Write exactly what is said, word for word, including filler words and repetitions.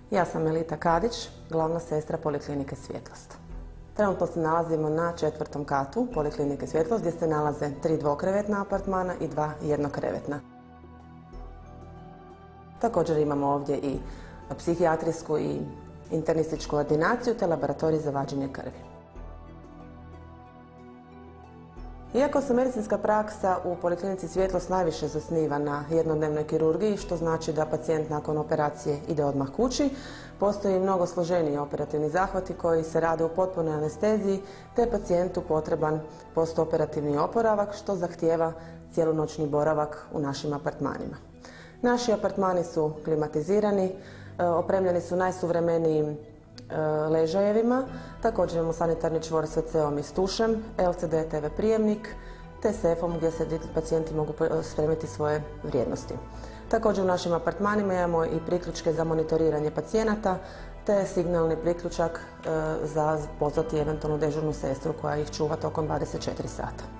Ja sam Elita Kadić, glavna sestra Poliklinike Svjetlost. Trenutno se nalazimo na četvrtom katu Poliklinike Svjetlost gdje se nalaze tri dvokrevetna apartmana i dva jednokrevetna. Također imamo ovdje i psihijatrijsku i internističku ordinaciju te laboratorij za vađenje krvi. Iako se medicinska praksa u Poliklinici Svjetlost najviše zasniva na jednodnevnoj kirurgiji, što znači da pacijent nakon operacije ide odmah kući, postoji mnogo složeniji operativni zahvati koji se rade u potpunoj anesteziji, te je pacijentu potreban postoperativni oporavak, što zahtijeva cijelonoćni boravak u našim apartmanima. Naši apartmani su klimatizirani, opremljeni su najsuvremenijim ležajevima, također imamo sanitarni čvor s ve ce-om i s tušem, el ce de te ve prijemnik te sefom gdje se pacijenti mogu spremiti svoje vrijednosti. Također u našim apartmanima imamo i priključke za monitoriranje pacijenata te signalni priključak za pozvati eventualno dežurnu sestru koja ih čuva tokom dvadeset četiri sata.